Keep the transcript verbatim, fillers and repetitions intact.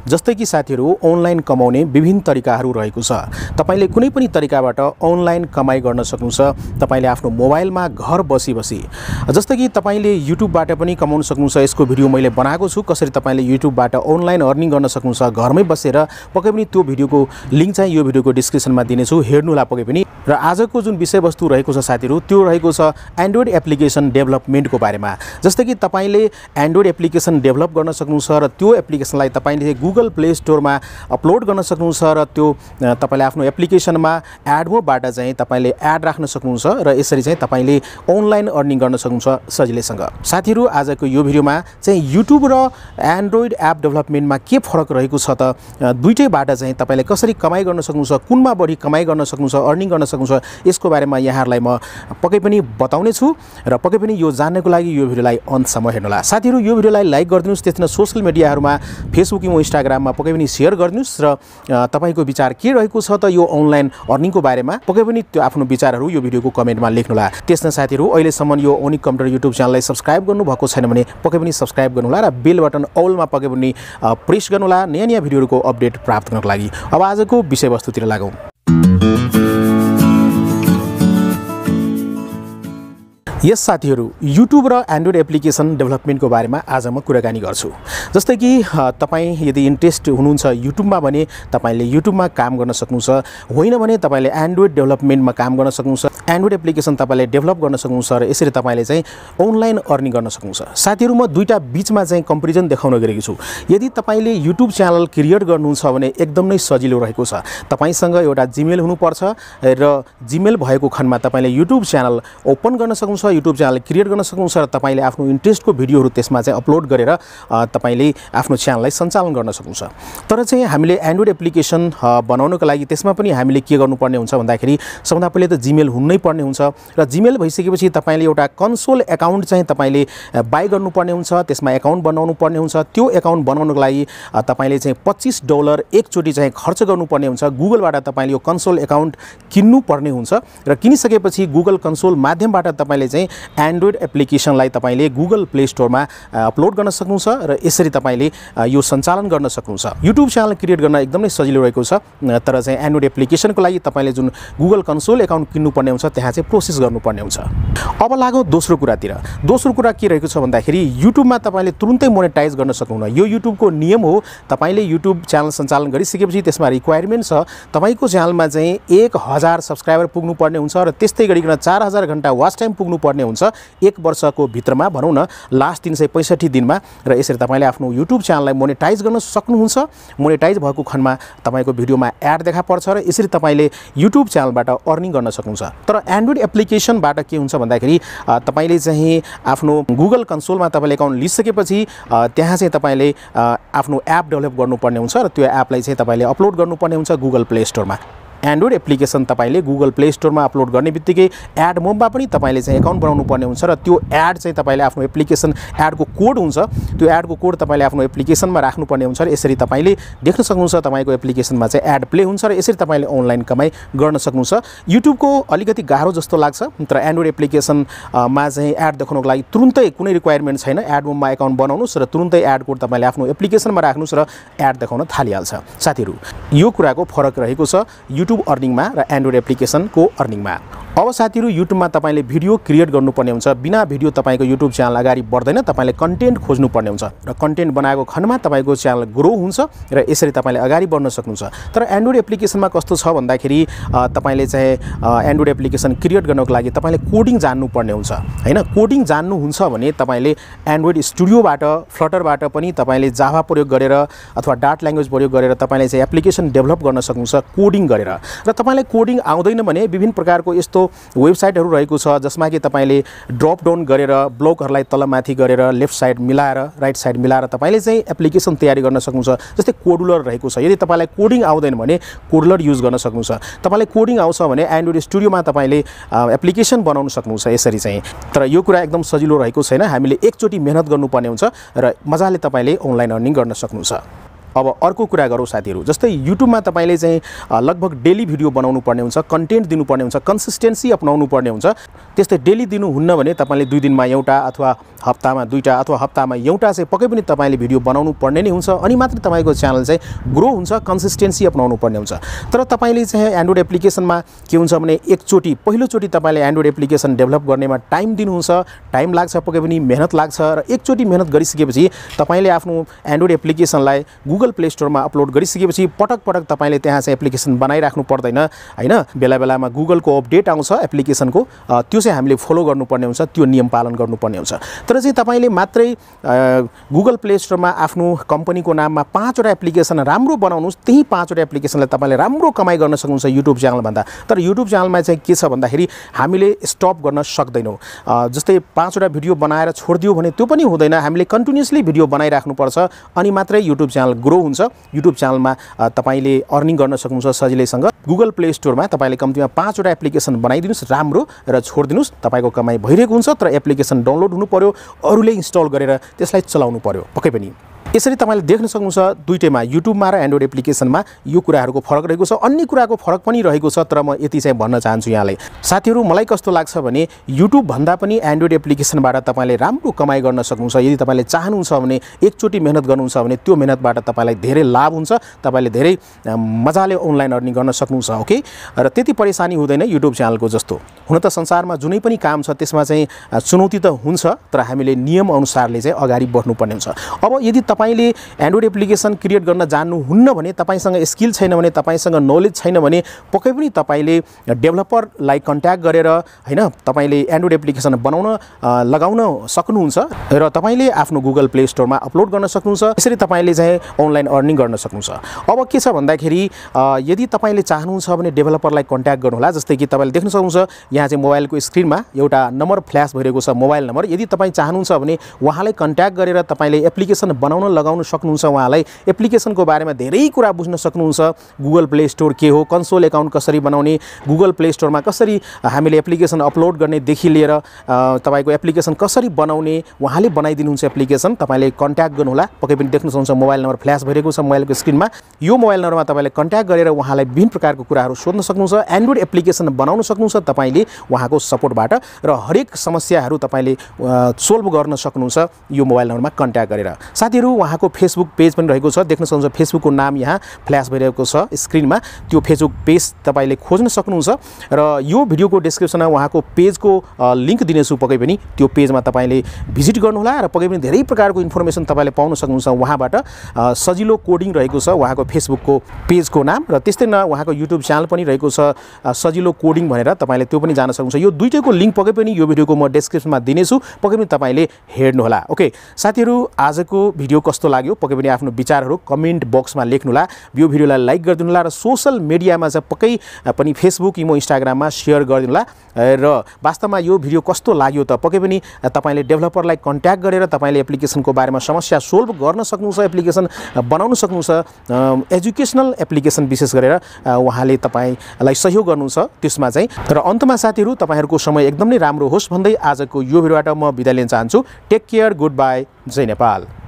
जस्तै कि साथीहरु अनलाइन कमाउने विभिन्न तरिकाहरू रहेको छ। तपाईले कुनै पनि तरिकाबाट अनलाइन कमाई गर्न सक्नुहुन्छ। तपाईले आफ्नो मोबाइलमा घर बसी बसी, जस्तै कि तपाईले युट्युबबाट पनि कमाउन सक्नुहुन्छ। यसको भिडियो मैले बनाएको छु, कसरी तपाईले युट्युबबाट अनलाइन अर्निङ गर्न सक्नुहुन्छ घरमै बसेर। पक्कै पनि त्यो भिडियोको लिंक चाहिँ यो भिडियोको डिस्क्रिप्सनमा दिनेछु, हेर्नुला पक्कै पनि। र आजको जुन विषयवस्तु रहेको छ साथीहरु, त्यो रहेको छ एन्ड्रोइड एप्लिकेसन डेभलपमेन्टको बारेमा। जस्तै कि तपाईले एन्ड्रोइड एप्लिकेसन डेभलप गर्न सक्नुहुन्छ र त्यो एप्लिकेसनलाई तपाईले गुगल प्ले स्टोरमा अपलोड गर्न सक्नुहुन्छ र त्यो तपाईले आफ्नो एप्लिकेसनमा एडमोबाट चाहिँ तपाईले एड राख्न सक्नुहुन्छ र यसरी चाहिँ तपाईले अनलाइन अर्निङ गर्न सक्नुहुन्छ सजिलैसँग। साथीहरु आजको यो भिडियोमा चाहिँ युट्युब र एन्ड्रोइड एप डेभलपमेन्टमा के फरक रहेको छ त, दुईटैबाट चाहिँ तपाईले कसरी कमाई गर्न सक्नुहुन्छ, कुनमा बढी कमाई गर्न सक्नुहुन्छ, अर्निङ गर्न सक्नुहुन्छ, यसको बारेमा यहाँहरुलाई म पक्कै पनि बताउने छु र पक्कै पनि यो जान्नको लागि यो भिडियोलाई अन्तसम्म हेर्नुहोला। साथीहरु यो भिडियोलाई लाइक गरिदिनुस्, त्यसैगरी सोशल मिडियाहरुमा फेसबुक एवं इन्स्टाग्राममा पक्कै पनि शेयर गरिदिनुस् र तपाईको विचार के रहेको छ त यो अनलाइन अर्निङको बारेमा, पक्कै पनि त्यो आफ्नो विचारहरु यो भिडियोको कमेन्टमा लेख्नुहोला। त्यसैगरी साथीहरु अहिलेसम्म यो ओनिक कम्प्युटर युट्युब च्यानललाई सब्स्क्राइब गर्नु भएको छैन भने पक्कै पनि सब्स्क्राइब गर्नुहोला र बेल बटन अलमा पक्कै पनि प्रेस गर्नुहोला नयाँ नयाँ भिडियोहरुको अपडेट प्राप्त गर्नको लागि। अब आजको विषयवस्तुतिर लागौं। यस साथीहरु युट्युब र एन्ड्रोइड एप्लिकेसन डेभलपमेन्टको बारेमा आज म कुराकानी गर्छु। जस्तै कि तपाई यदि इन्ट्रेस्ट हुनुहुन्छ युट्युबमा भने तपाईले युट्युबमा काम गर्न सक्नुहुन्छ, होइन भने तपाईले एन्ड्रोइड डेभलपमेन्टमा काम गर्न सक्नुहुन्छ। एन्ड्रोइड एप्लिकेसन तपाईले डेभलप गर्न सक्नुहुन्छ र यसरी तपाईले चाहिँ अनलाइन अर्निङ गर्न सक्नुहुन्छ। साथीहरु म दुईटा बीचमा चाहिँ कम्पेरिजन देखाउन गएको छु। यदि तपाईले युट्युब च्यानल क्रिएट गर्नुहुन्छ भने एकदम नै सजिलो रहेको छ। तपाईसँग एउटा जीमेल हुनुपर्छ र जीमेल भएको खण्डमा तपाईले युट्युब च्यानल ओपन गर्न सक्नुहुन्छ, युट्युब च्यानल क्रिएट गर्न सक्नुहुन्छ र तपाईले आफ्नो इन्ट्रेस्टको भिडियोहरु त्यसमा चाहिँ अपलोड गरेर तपाईले आफ्नो च्यानललाई सञ्चालन गर्न सक्नुहुन्छ। तर चाहिँ हामीले एन्ड्रोइड एप्लिकेसन बनाउनको लागि त्यसमा पनि हामीले के गर्नुपर्ने हुन्छ भन्दाखेरि सबभन्दा पहिले त जीमेल हुनै पर्ने हुन्छ र जीमेल भइसकेपछि तपाईले एउटा कन्सोल अकाउन्ट चाहिँ तपाईले बाइ गर्नुपर्ने हुन्छ, त्यसमा अकाउन्ट बनाउनु पर्ने हुन्छ। त्यो अकाउन्ट बनाउनको लागि तपाईले चाहिँ पच्चीस डलर एकचोटी चाहिँ खर्च गर्नुपर्ने हुन्छ। गुगलबाट तपाईले यो कन्सोल अकाउन्ट किन्नु पर्ने हुन्छ र किनिसकेपछि गुगल कन्सोल माध्यमबाट तपाईले चाहिँ एन्ड्रोइड एप्लिकेसनलाई तपाईले गुगल प्ले स्टोरमा अपलोड गर्न सक्नुहुन्छ र यसरी तपाईले यो सञ्चालन गर्न सक्नुहुन्छ। युट्युब च्यानल क्रिएट गर्न एकदमै सजिलो रहेको छ, तर चाहिँ एन्ड्रोइड एप्लिकेसनको लागि तपाईले जुन गुगल कन्सोल अकाउन्ट किन्नुपर्ने हुन्छ त्यहाँ चाहिँ प्रोसेस गर्नुपर्ने हुन्छ। अब लागौं दोस्रो कुरातिर। दोस्रो कुरा के रहेको छ भन्दाखेरि युट्युबमा तपाईले तुरुन्तै मोनेटाइज गर्न सक्नुहुन्न। यो युट्युबको नियम हो। तपाईले युट्युब च्यानल सञ्चालन गरिसकेपछि त्यसमा रिक्वायरमेन्ट छ तपाईको च्यानलमा चाहिँ एक हजार सब्स्क्राइबर पुग्नु पर्ने हुन्छ र त्यस्तै गरिकन चार हजार घण्टा वाच टाइम पुग्नु पर्ने हुन्छ एक वर्षको भित्रमा, भनौं न लास्ट तीन सय पैंसठी दिनमा। र यसरी तपाईले आफ्नो युट्युब च्यानललाई मोनेटाइज गर्न सक्नुहुन्छ। मोनेटाइज भएको खण्डमा तपाईको भिडियोमा एड देखा पर्छ र यसरी तपाईले युट्युब च्यानलबाट अर्निङ गर्न सक्नुहुन्छ। तर एन्ड्रोइड एप्लिकेसनबाट के हुन्छ भन्दाखेरि तपाईले चाहिँ आफ्नो गुगल कन्सोलमा तपाईले अकाउन्ट लिइसकेपछि त्यहाँ चाहिँ तपाईले आफ्नो एप डेभलप गर्नुपर्ने हुन्छ र त्यो एपलाई चाहिँ तपाईले अपलोड गर्नुपर्ने हुन्छ गुगल प्ले स्टोरमा। एन्ड्रोइड एप्लिकेसन तपाईले गुगल प्ले स्टोरमा अपलोड गर्ने बित्तिकै एड मोडमा पनि तपाईले चाहिँ अकाउन्ट बनाउनु पर्ने हुन्छ र त्यो एड चाहिँ तपाईले आफ्नो एप्लिकेसन एडको कोड हुन्छ, त्यो एडको कोड तपाईले आफ्नो एप्लिकेसनमा राख्नुपर्ने हुन्छ र यसरी तपाईले देख्न सक्नुहुन्छ तपाईको एप्लिकेसनमा चाहिँ एड प्ले हुन्छ र यसरी तपाईले अनलाइन कमाई गर्न सक्नुहुन्छ। युट्युबको अलिकति गाह्रो जस्तो लाग्छ, तर एन्ड्रोइड एप्लिकेसनमा चाहिँ एड देखाउनको लागि तुरुन्तै कुनै रिक्वायरमेन्ट छैन। एड मोडमा अकाउन्ट बनाउनुस् र तुरुन्तै एड कोड तपाईले आफ्नो एप्लिकेसनमा राख्नुस् र एड देखाउन थालिहाल्छ। साथीहरु यो कुराको फरक रहेको छ युट्युब अर्निङमा र एन्ड्रोइड एप्लिकेसनको अर्निङमा। अब साथीहरु युट्युबमा तपाईले भिडियो क्रिएट गर्नुपर्ने हुन्छ। बिना भिडियो तपाईको युट्युब च्यानल अगाडि बढ्दैन। तपाईले कन्टेन्ट खोज्नुपर्ने हुन्छ र कन्टेन्ट बनाएको खण्डमा तपाईको च्यानल ग्रो हुन्छ र यसरी तपाईले अगाडि बढ्न सक्नुहुन्छ। तर एन्ड्रोइड एप्लिकेसनमा कस्तो छ भन्दाखेरि तपाईले चाहिँ एन्ड्रोइड एप्लिकेसन क्रिएट गर्नको लागि तपाईले कोडिङ जान्नुपर्ने हुन्छ, हैन। कोडिङ जान्नुहुन्छ भने तपाईले एन्ड्रोइड स्टुडियोबाट, फ्लटरबाट पनि तपाईले जाभा प्रयोग गरेर अथवा डाट ल्याङ्ग्वेज प्रयोग गरेर तपाईले चाहिँ एप्लिकेसन डेभलप गर्न सक्नुहुन्छ कोडिङ गरेर। र तपाईलाई कोडिङ आउँदैन भने विभिन्न प्रकारको यस्तो वेबसाइटहरु रहेको छ जसमा कि तपाईले ड्रप डाउन गरेर ब्लकहरुलाई तलमाथि गरेर लेफ्ट साइड मिलाएर राइट साइड मिलाएर तपाईले चाहिँ एप्लिकेसन तयारी गर्न सक्नुहुन्छ। जस्तै कोडुलर रहेको छ। यदि तपाईलाई कोडिङ आउँदैन भने कोडुलर युज गर्न सक्नुहुन्छ। तपाईलाई कोडिङ आउँछ भने एन्ड्रोइड स्टुडियोमा तपाईले एप्लिकेसन बनाउन सक्नुहुन्छ यसरी चाहिँ। तर यो कुरा एकदम सजिलो रहेको छैन। हामीले एकचोटी मेहनत गर्नुपर्ने हुन्छ र मजाले तपाईले अनलाइन अर्निङ गर्न सक्नुहुन्छ। अब अर्को कुरा गरौँ साथीहरु, जस्तै युट्युबमा तपाईले चाहिँ लगभग डेली भिडियो बनाउनु पर्ने हुन्छ, कन्टेन्ट दिनुपर्ने हुन्छ, कन्सिस्टेन्सी अपनाउनु पर्ने हुन्छ। त्यस्तै डेली दिनु हुन्न भने तपाईले दुई दिनमा एउटा अथवा हप्तामा दुईटा अथवा हप्तामा एउटा चाहिँ पक्कै पनि तपाईँले भिडियो बनाउनु पर्ने नै हुन्छ अनि मात्र तपाईँको च्यानल चाहिँ ग्रो हुन्छ, कन्सिस्टेन्सी अपनाउनु पर्ने हुन्छ। तर तपाईँले चाहिँ एन्ड्रोइड एप्लिकेसनमा के हुन्छ भने एकचोटि पहिलोचोटि तपाईँले एन्ड्रोइड एप्लिकेसन डेभलप गर्नेमा टाइम दिनुहुन्छ, टाइम लाग्छ, पक्कै पनि मेहनत लाग्छ र एकचोटि मेहनत गरिसकेपछि तपाईँले आफ्नो एन्ड्रोइड एप्लिकेसनलाई गुगल प्ले स्टोरमा अपलोड गरिसकेपछि पटक पटक तपाईँले त्यहाँ चाहिँ एप्लिकेसन बनाइराख्नु पर्दैन हैन। बेला बेलामा गुगलको अपडेट आउँछ एप्लिकेसनको, त्यो चाहिँ हामीले फलो गर्नुपर्ने हुन्छ, त्यो नियम पालन गर्नुपर्ने हुन्छ। तर चाहिँ तपाईँले मात्रै गुगल प्ले स्टोरमा आफ्नो कम्पनीको नाममा पाँचवटा एप्लिकेसन राम्रो बनाउनुहोस्, त्यही पाँचवटा एप्लिकेसनलाई तपाईँले राम्रो कमाइ गर्न सक्नुहुन्छ युट्युब च्यानलभन्दा। तर युट्युब च्यानलमा चाहिँ के छ भन्दाखेरि हामीले स्टप गर्न सक्दैनौँ। जस्तै पाँचवटा भिडियो बनाएर छोडिदियो भने त्यो पनि हुँदैन, हामीले कन्टिन्युसली भिडियो बनाइराख्नुपर्छ अनि मात्रै युट्युब च्यानल ग्रो हुन्छ। युट्युब च्यानलमा तपाईँले अर्निङ गर्न सक्नुहुन्छ सजिलैसँग। गुगल प्ले स्टोरमा तपाईँले कम्तीमा पाँचवटा एप्लिकेसन बनाइदिनुहोस् राम्रो र छोडिदिनुहोस्, तपाईँको कमाइ भइरहेको हुन्छ। तर एप्लिकेसन डाउनलोड हुनु पर्यो, अरूले इन्स्टल गरेर त्यसलाई चलाउनु पर्यो पक्कै पनि। यसरी तपाईँले देख्न सक्नुहुन्छ दुईटैमा युट्युबमा र एन्ड्रोइड एप्लिकेसनमा यो कुराहरूको फरक रहेको छ। अन्य कुराको फरक पनि रहेको छ, तर म यति चाहिँ भन्न चाहन्छु यहाँलाई। साथीहरू, मलाई कस्तो लाग्छ भने युट्युब भन्दा पनि एन्ड्रोइड एप्लिकेसनबाट तपाईँले राम्रो कमाइ गर्न सक्नुहुन्छ। यदि तपाईँले चाहनुहुन्छ भने एकचोटि मेहनत गर्नुहुन्छ भने त्यो मेहनतबाट तपाईँलाई धेरै लाभ हुन्छ, तपाईँले धेरै मजाले अनलाइन अर्निङ गर्न सक्नुहुन्छ। ओके, र त्यति परेशानी हुँदैन युट्युब च्यानलको जस्तो। हुन त संसारमा जुनै पनि काम छ त्यसमा चाहिँ चुनौती त हुन्छ, तर हामीले नियम अनुसारले चाहिँ अगाडि बढ्नुपर्ने हुन्छ। अब यदि तपाईँले एन्ड्रोइड एप्लिकेसन क्रिएट गर्न जान्नुहुन्न भने, तपाईँसँग स्किल छैन भने, तपाईँसँग नलेज छैन भने पक्कै पनि तपाईँले डेभलपरलाई कन्ट्याक्ट गरेर हैन तपाईँले एन्ड्रोइड एप्लिकेसन बनाउन लगाउन सक्नुहुन्छ र तपाईँले आफ्नो गुगल प्ले स्टोरमा अपलोड गर्न सक्नुहुन्छ। यसरी तपाईँले चाहिँ अनलाइन अर्निङ गर्न सक्नुहुन्छ। अब के छ भन्दाखेरि यदि तपाईँले चाहनुहुन्छ भने डेभलपरलाई कन्ट्याक्ट गर्नुहोला। जस्तै कि तपाईँले देख्न सक्नुहुन्छ यहाँ चाहिँ मोबाइलको स्क्रिनमा एउटा नम्बर फ्ल्यास भइरहेको छ, मोबाइल नम्बर। यदि तपाईँ चाहनुहुन्छ भने उहाँलाई कन्ट्याक्ट गरेर तपाईँले एप्लिकेसन बनाउन लगाउन सक्नुहुन्छ। उहाँलाई एप्लिकेसनको बारेमा धेरै कुरा बुझ्न सक्नुहुन्छ। गुगल प्ले स्टोर के हो, कन्सोल एकाउन्ट कसरी बनाउने, गुगल प्ले स्टोरमा कसरी हामीले एप्लिकेसन अपलोड गर्नेदेखि लिएर तपाईँको एप्लिकेसन कसरी बनाउने उहाँले बनाइदिनुहुन्छ एप्लिकेसन। तपाईँले कन्ट्याक्ट गर्नुहोला। पक्कै पनि देख्न सक्नुहुन्छ मोबाइल नम्बर फ्ल्यास भइरहेको छ मोबाइलको स्क्रिनमा। यो मोबाइल नम्बरमा तपाईँले कन्ट्याक्ट गरेर उहाँलाई विभिन्न प्रकारको कुराहरू सोध्न सक्नुहुन्छ, एन्ड्रोइड एप्लिकेसन बनाउन सक्नुहुन्छ तपाईँले उहाँको सपोर्टबाट, र हरेक समस्याहरू तपाईँले सोल्भ गर्न सक्नुहुन्छ यो मोबाइल नम्बरमा कन्ट्याक्ट गरेर। साथीहरू, उहाँको फेसबुक पेज पनि रहेको छ, देख्न सक्नुहुन्छ फेसबुकको नाम यहाँ फ्ल्यास भइरहेको छ स्क्रिनमा। त्यो फेसबुक पेज तपाईँले खोज्न सक्नुहुन्छ र यो भिडियोको डिस्क्रिप्सनमा उहाँको पेजको लिङ्क दिनेछु। पक्कै पनि त्यो पेजमा तपाईँले भिजिट गर्नुहोला र पक्कै पनि धेरै प्रकारको इन्फर्मेसन तपाईँले पाउन सक्नुहुन्छ उहाँबाट। सजिलो कोडिङ रहेको छ उहाँको फेसबुकको पेजको नाम, र त्यस्तै न उहाँको युट्युब च्यानल पनि रहेको छ सजिलो कोडिङ भनेर, तपाईँले त्यो पनि जान सक्नुहुन्छ। यो दुईटैको लिङ्क पक्कै पनि यो भिडियोको म डिस्क्रिप्सनमा दिनेछु, पक्कै पनि तपाईँले हेर्नुहोला। ओके साथीहरू, आजको भिडियो कस्तो लाग्यो पक्कै पनि आफ्नो विचारहरू कमेन्ट बक्समा लेख्नुहोला। यो भिडियोलाई लाइक गरिदिनुहोला र सोसल मिडियामा चाहिँ पक्कै पनि फेसबुक, इमो, इन्स्टाग्राममा सेयर गरिदिनुहोला। र वास्तवमा यो भिडियो कस्तो लाग्यो त पक्कै पनि तपाईँले डेभलपरलाई कन्ट्याक्ट गरेर तपाईँले एप्लिकेसनको बारेमा समस्या सोल्भ गर्न सक्नुहुन्छ, एप्लिकेसन बनाउन सक्नुहुन्छ। एजुकेसनल एप्लिकेसन विशेष गरेर उहाँले तपाईँलाई सहयोग गर्नुहुन्छ त्यसमा चाहिँ। र अन्तमा साथीहरू, तपाईँहरूको समय एकदम नै राम्रो होस् भन्दै आजको यो भिडियोबाट म बिदा लिन चाहन्छु। टेक केयर, गुड बाई, जय नेपाल।